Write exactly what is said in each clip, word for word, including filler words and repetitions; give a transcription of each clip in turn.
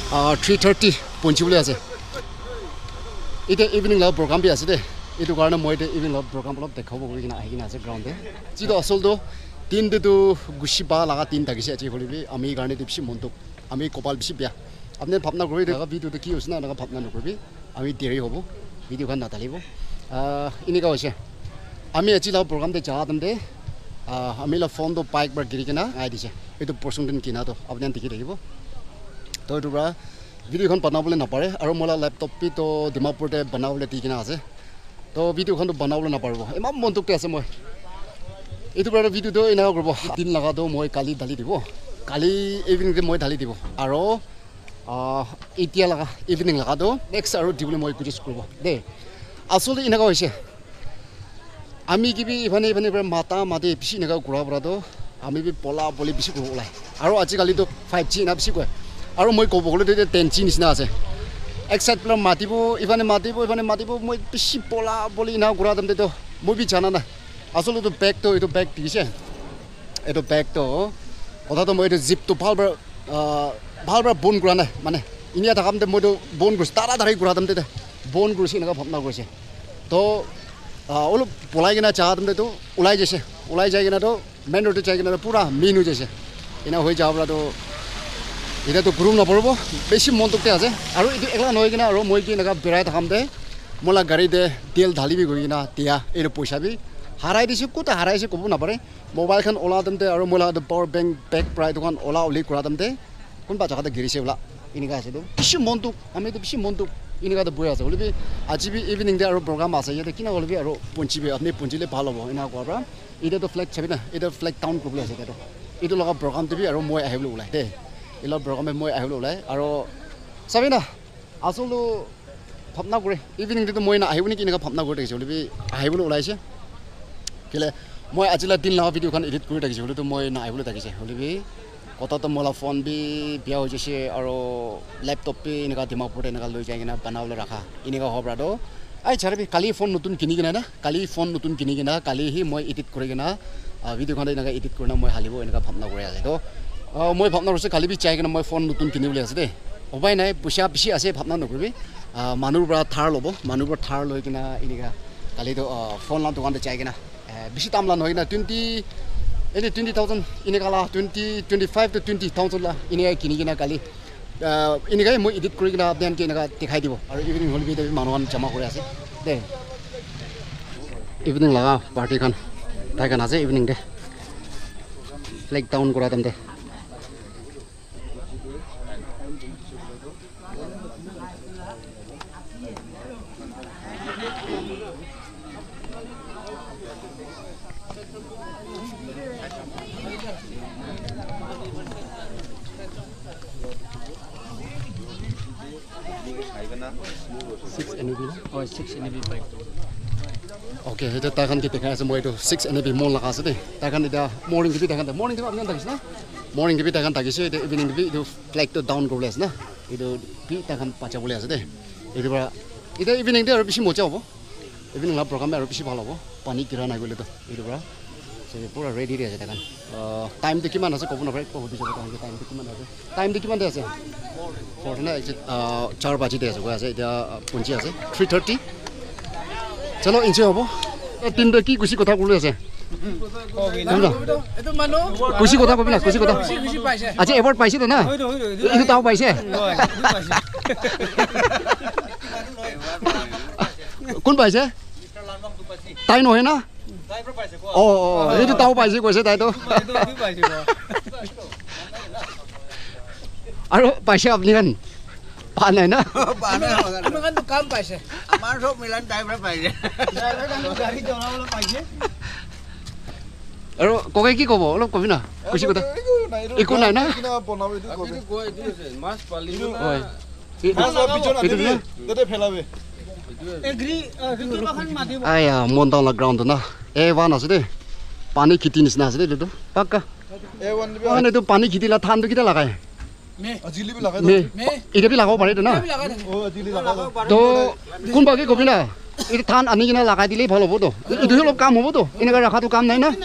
three thirty পঞ্চিবলৈ আছে এতিয়া evening লাভ programme B আছে দেই এইটো কাৰণে মই এতিয়া ইভিনিং লাভ প্ৰগ্ৰাম অলপ দেখাব কৰি কিনে আহি কিনে আছে গ্ৰাউণ্ডে যিটো আচলটো তিনটো গুচি বা লগা তিন থাকিছে আজি কৰিবি আমি কাৰণে বেছি মনটো আমি কপাল বেছি বেয়া আপুনি ভাবনা কৰি থকা ভিডিঅ'টো কি হৈছে না এনেকুৱা ভাবনা নকৰিবি আমি দেৰি হ'ব ভিডিঅ'খন নাথাকিব এনেকুৱা হৈছে আমি আজি লাভ প্ৰগ্ৰামতে যাওঁতে আমি লাভ ফোনটো বাইক পৰা গিৰি কিনে আহি দিছে এইটো পৰ্চেণ্টেজ কিনাটো আপুনি দেখি থাকিব তো এইটোৰ পৰা ভিডিঅ'খন বনাবলৈ নাপাৰে আৰু মোলা লেপটপটো ডিমাপুৰতে বনাবলৈ দি কিনে আছে তো ভিডিঅ'খনটো বনাবলৈ নাপাৰিব ইমান মনটোতে আছে মই এইটো পৰা ভিডিঅ'টো এনেকুৱা কৰিব দিন লগাটো মই কালি ঢালি দিব কালি ইভিনিংতে মই ঢালি দিব আৰু এতিয়া লগা ইভিনিং লগাটো নেক্সট আৰু দিবলৈ মই ৰিকুৱেষ্ট কৰিব দেই আচলতে এনেকুৱা হৈছে আমি কিবি ইফানে ইফানে পৰা মাতা মাতি বেছি এনেকুৱা ঘূৰা ফুৰাটো আমি বি পলা পলি বেছি কৰিব ওলায় আৰু আজিকালিতো ফাইভ জি না বেছি কয় আৰু মই ক'ব গ'লে এতিয়া টেন জি নিচিনা আছে এক চাইড পেলাই মাতিব ইফানে মাতিব ইফানে মাতিব মই বেছি পলা পলি না ঘূৰা দিমতো মই বি জানা নাই আচলতে বেগটো এইটো বেগ দিছে এইটো বেগটো কথাটো মই এইটো জিপটো ভাল পৰা ভাল পৰা বন কৰা নাই মানে ইনিয়া থাকামতে মইতো বন কৰিছোঁ তাড়াতাড়ি ঘূৰা দিমতে বন কৰিছে এনেকুৱা ভাৱনা কৰিছে তো অলপ পলাই কিনে চাহ দিমতেতো ওলাই যাইছে ওলাই যাই কিনেতো মেইন ৰোডত যাই কিনে পূৰা মেইন হৈ যাইছে এনে হৈ যাব পৰাতো এতিয়াতো ঘূৰোঁ নপৰিব বেছি মনটোতে আছে আৰু এইটো একলা নহয় কিনে আৰু মই কি এনেকুৱা বেৰাই থাকামতে মোলা গাড়ীতে তেল ঢালিবি গৈ কিনে তিয়া এইটো পইচাবি হাৰাই দিছোঁ ক'ত হাৰাইছে ক'ব নাপাৰে মোবাইলখন ওলা দিমতে আৰু মোলা পাৱাৰ বেংক বেগ প্ৰায় দোকান ওলা ওলি কৰা দিমতে কোনোবা জেগাতে গিৰিছে ওলা এনেকুৱা আছেতো বেছি মনটোক আমিতো বেছি মনটোক এনেকুৱাতে বৈ আছে হ'লেবি আজি বি ইভিনিংতে আৰু প্ৰগ্ৰাম আছে ইয়াতে কিনা হ'লেবি আৰু পঞ্চিবি আপুনি পঞ্চিলে ভাল হ'ব এনেকুৱা কোৱাৰ পৰা এতিয়াতো ফ্লেগ চাবি না এতিয়া ফ্লেগ টাউন কৰিবলৈ আছে এতিয়াতো এইটো লগা প্ৰগ্ৰাম দিবি আৰু মই আহিবলৈ ওলাই দেই এইবিলাক প্ৰগ্ৰামে মই আহিবলৈ ওলাই আৰু চাবি না আচলটো ভাৱনা কৰে ইভিনিংটো মই নাহিব নেকি এনেকুৱা ভাৱনা কৰি থাকিছোঁ হ'লেবি আহিবলৈ ওলাইছে কেলে মই আজিলৈ দিন লগা ভিডিঅ'খন এডিট কৰি থাকিছোঁ হ'লেতো মই নাহিবলৈ থাকিছে হ'লেবি কথাটো মোলা ফোন বি বিয়া হৈ গৈছে আৰু লেপটপ বি এনেকুৱা ডিমাপুৰতে এনেকুৱা লৈ যাই কিনে বনাবলৈ ৰাখা এনেকুৱা হ'ব পৰাতো এই চাৰিবি কালি ফোন নতুন কিনি কিনে না কালি ফোন নতুন কিনি কিনে কালিহি মই এডিট কৰি কিনে ভিডিঅ'খন এনেকুৱা এডিট কৰি মই হালিব এনেকুৱা ভাৱনা কৰি আছে তো মই ভাৱনা কৰিছোঁ কালি বি চাই কিনে মই ফোন নতুন কিনিবলৈ আছে দেই উপায় নাই পইচা বেছি আছে ভাৱনা নকৰিবি মানুহৰ পৰা থাৰ ল'ব মানুহৰ পৰা থাৰ লৈ কিনে এনেকুৱা কালিতো ফোন লা দোকানতে চাই কিনে বেছি দাম লা নহয় কিনে টুৱেণ্টি এনে টুৱেণ্টি থাউজেণ্ড এনেকুৱা লা twenty twenty five to twenty thousand লা এনেকৈ কিনি কিনে কালি এনেকৈ মই এডিট কৰি কিনে আপোনালোকে এনেকুৱা দেখাই দিব আৰু ইভিনিং হ'ল বি মানুহখন জমা কৰি আছে দেই ইভিনিং লগা পাৰ্টিখন তাইখন আছে ইভিনিং দে ফ্লেগ ডাউন কৰা তেম দে six N B oh six N B bike okay itu takan kita kan semua itu six N B mall lah kasih deh takan itu morning kita takan morning itu apa yang tagis na morning kita takan tagis itu evening itu flag itu down goles na itu pi takan pacar boleh kasih deh itu berapa itu evening itu harus bisi mocha apa evening lah program harus bisi bala apa panik kira naik boleh itu itu berapa jadi pura ready dia saja kan time itu gimana sih kau pun apa kau bisa tahu time itu gimana sih time itu gimana sih Fortuna exit चार बजे दे सको ऐसे इधर पंची ऐसे three thirty चलो इंचे हो वो तीन बजे की कुछ कोथा कुले ऐसे itu mano कुछ कोथा को भी ना कुछ कोथा अच्छा एवर्ड पाइसे तो ना itu tahu paise कौन paise ताई नो है ना oh itu tahu paise कोई से ताई तो আৰু পইচা আপনি kan পান নাই না পান আমি kan কাম পাইছে আমাৰ সব মিলান ড্ৰাইভাৰ পাইছে ড্ৰাইভাৰ গাড়ী চলাবলৈ পাইছে আৰু ককে কি কব অলপ কবি না কুছি কথা একো নাই না কিনা বনাব এইটো কবি এইটো গৈ এইটো আছে মাছ পালিলো হয় মাছ পিছন আনি দতে ফেলাবে এগ্ৰি ৰিকলখন মাতিব আয়া মন ডাউন লা গ্ৰাউণ্ড না এ ওৱান আছে দে পানী খেতি নিচিনা আছে দে এইটো পাক্কা এ ওৱান বি মানে এইটো পানী খেতিলা ঠাণ্ডা কিটা লাগায় মে আজিলি বি লাগাই মে এটা বি লাগাব পাৰি তো না ও আজিলি লাগাই তো কোন বাকি কবি না এটা ঠান আনি কিনা লাগাই দিলেই ভাল হ'ব তো এইটো অলপ কাম হ'ব তো এনেকুৱা ৰাখাটো কাম নাই না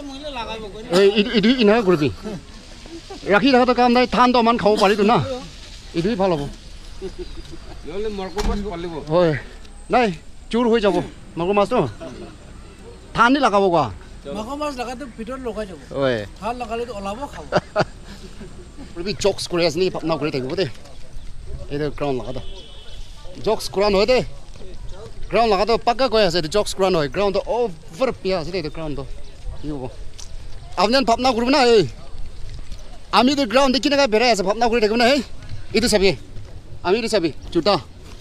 এই এইটো এনেকুৱা কৰিবি ৰাখি ৰখাটো কাম নাই ঠান তো মান খাব পাৰি তো না এইটোৱে ভাল হ'ব নহ'লে মৰকো মাছ পালিব হয় নাই চুৰ হৈ যাব মাগুৰ মাছটো ঠাণ্ডি লগাব কোৱা মাগুৰ মাছ লগাটো ভিতৰত লগাই যাব হয় ঠাল লগালে ওলাব খাব ৰবি জক্স কৰি আছে নি ভাবনা কৰি থাকিব দেই এইটো গ্ৰাউণ্ড লগাটো জক্স কৰা নহয় দেই গ্ৰাউণ্ড লগাটো পাক্কা কৈ আছে এইটো জক্স কৰা নহয় গ্ৰাউণ্ডটো অভাৰ পিয়া আছে দেই এইটো গ্ৰাউণ্ডটো কি হ'ব আপুনি ভাবনা কৰিব না এই আমিতো গ্ৰাউণ্ড দেখি নাখাই বেৰাই আছে ভাবনা কৰি থাকিব না এই এইটো চাবি আমি এইটো চাবি জোতা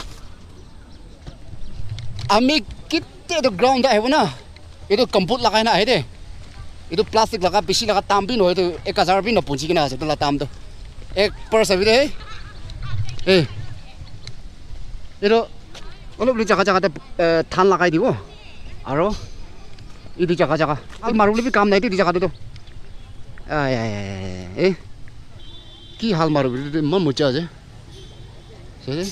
আমি কেতিয়া এইটো গ্ৰাউণ্ড আহিব না এইটো কম্পুট লগাই না আহে দেই এইটো প্লাষ্টিক লগা বেছি লগা দাম বি নহয় এইটো এক হাজাৰ বি নপঞ্চি কিনা আছে তোলা দামটো এক পাৰ চাবি দেই এই এইটো অলপ জেগা জেগাতে ধান লগাই দিব আৰু এইটো জেগা জেগা আৰু মাৰো বুলি কাম নাই এইটো জেগাটোতো এই কি হাল মাৰো বুলি ইমান মজা আছে চাই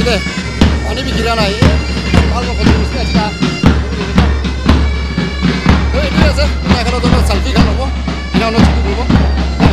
আছে দে পানী বিকিৰা নাই ভাল কথা কৈছে এটা এই এইটো আছে এখনত চেলফি খান হ'ব এনে অলপ ছুটি কৰিব